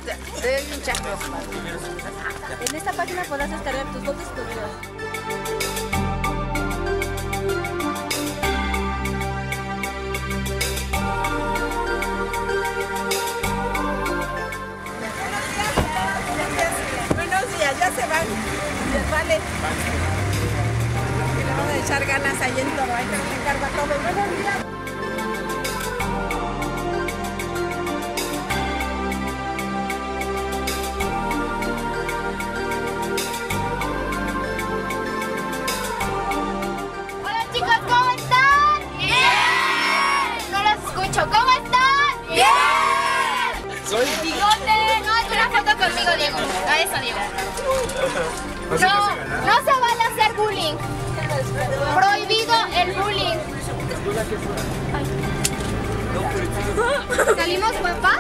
Te doy un chasco. En esta página podrás descargar tus fotos y tus videos. Buenos días, ya se van. Vale. Le vamos a echar ganas ahí en todo. Hay que encargar todo. Buenos días. Hola chicos, ¿cómo están? ¡Bien! No los escucho, ¿cómo están? ¡Bien! Soy Bigote, no, haz una foto conmigo, Diego. A eso, Diego. No se vale hacer bullying. Prohibido el bullying. ¿Salimos guapas?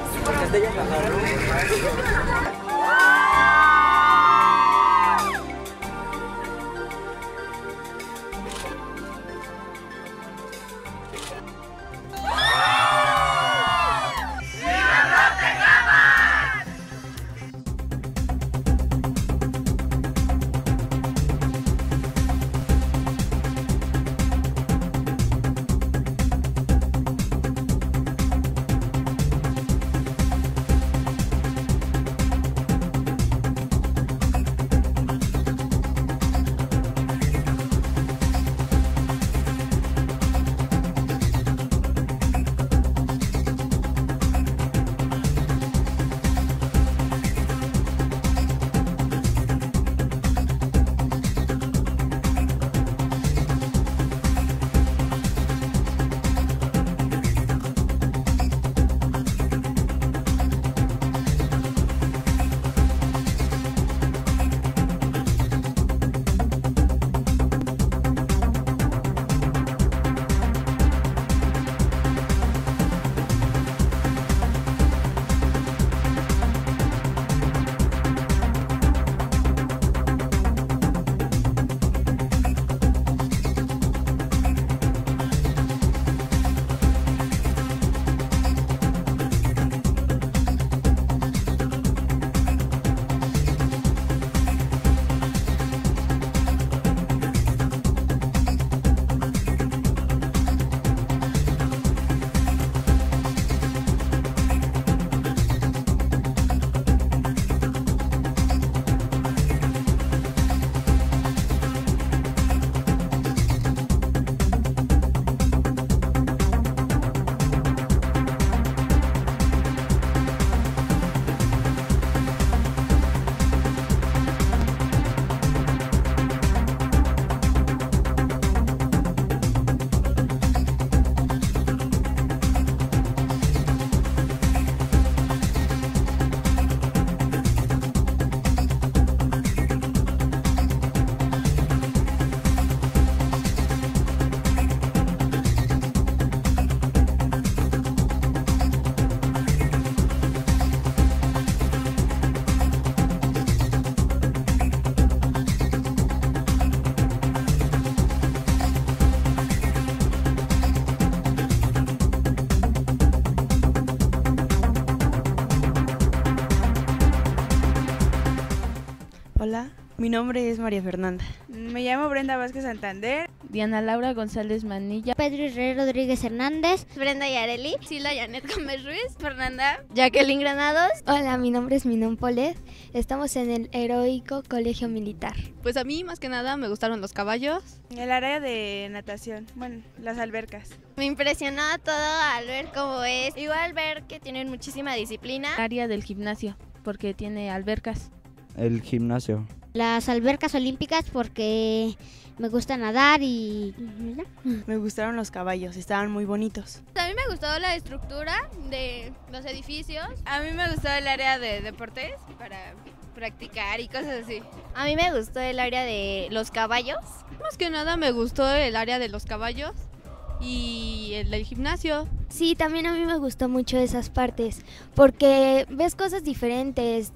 Hola, mi nombre es María Fernanda. Me llamo Brenda Vázquez Santander. Diana Laura González Manilla. Pedro Israel Rodríguez Hernández. Brenda Yareli. Sila Janet Gómez Ruiz. Fernanda. Jacqueline Granados. Hola, mi nombre es Minón Polet. Estamos en el Heroico Colegio Militar. Pues a mí más que nada me gustaron los caballos. El área de natación, bueno, las albercas. Me impresionó todo al ver cómo es. Igual ver que tienen muchísima disciplina. Área del gimnasio, porque tiene albercas. El gimnasio. Las albercas olímpicas porque me gusta nadar y ya. Me gustaron los caballos, estaban muy bonitos. A mí me gustó la estructura de los edificios. A mí me gustó el área de deportes para practicar y cosas así. A mí me gustó el área de los caballos. Más que nada me gustó el área de los caballos y el del gimnasio. Sí, también a mí me gustó mucho esas partes, porque ves cosas diferentes,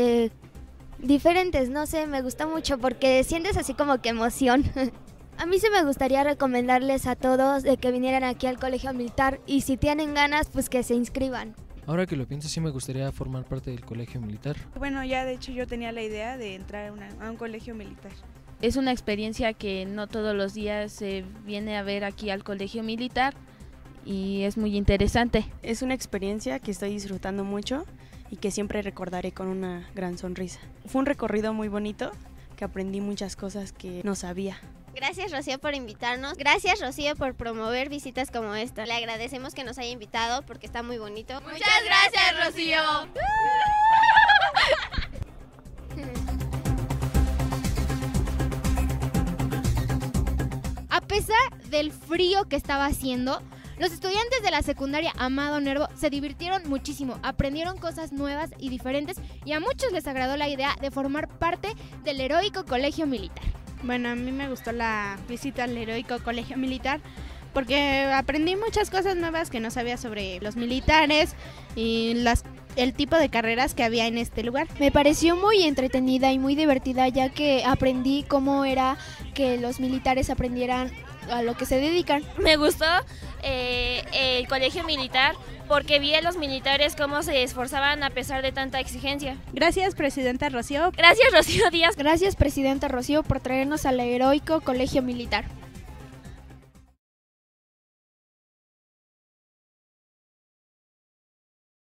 no sé, me gusta mucho porque sientes así como que emoción. A mí sí me gustaría recomendarles a todos de que vinieran aquí al Colegio Militar y si tienen ganas, pues que se inscriban. Ahora que lo pienso, sí me gustaría formar parte del colegio militar. Bueno, ya de hecho yo tenía la idea de entrar a un colegio militar. Es una experiencia que no todos los días se viene a ver aquí al colegio militar y es muy interesante. Es una experiencia que estoy disfrutando mucho y que siempre recordaré con una gran sonrisa. Fue un recorrido muy bonito, que aprendí muchas cosas que no sabía. Gracias, Rocío, por invitarnos. Gracias, Rocío, por promover visitas como esta. Le agradecemos que nos haya invitado porque está muy bonito. Muchas gracias, Rocío. A pesar del frío que estaba haciendo, los estudiantes de la secundaria Amado Nervo se divirtieron muchísimo, aprendieron cosas nuevas y diferentes y a muchos les agradó la idea de formar parte del heroico colegio militar. Bueno, a mí me gustó la visita al heroico colegio militar porque aprendí muchas cosas nuevas que no sabía sobre los militares y el tipo de carreras que había en este lugar. Me pareció muy entretenida y muy divertida, ya que aprendí cómo era que los militares aprendieran a lo que se dedican. Me gustó el colegio militar porque vi a los militares cómo se esforzaban a pesar de tanta exigencia. Gracias, Presidenta Rocío. Gracias, Rocío Díaz. Gracias, Presidenta Rocío, por traernos al heroico colegio militar.